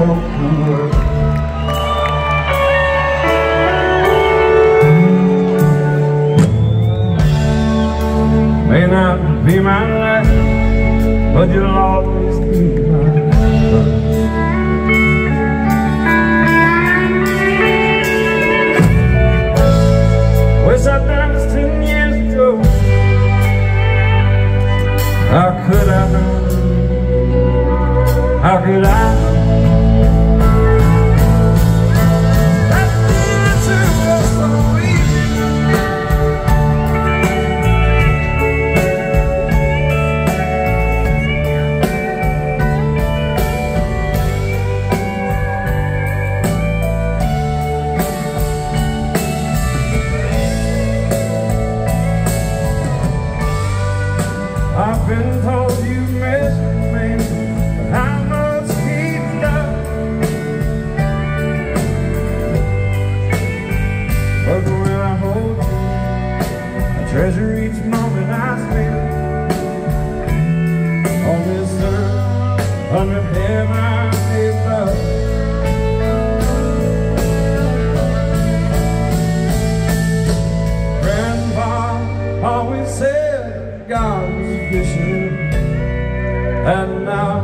broken world. May not be my life, but you'll always be my love. Wish I'd done this 10 years ago. How could I know? How could I? I've been told you miss me, but how much he's done. But when I hold you, I treasure each moment I spend on this earth, under heaven's love. Grandpa always said God was fishing, and now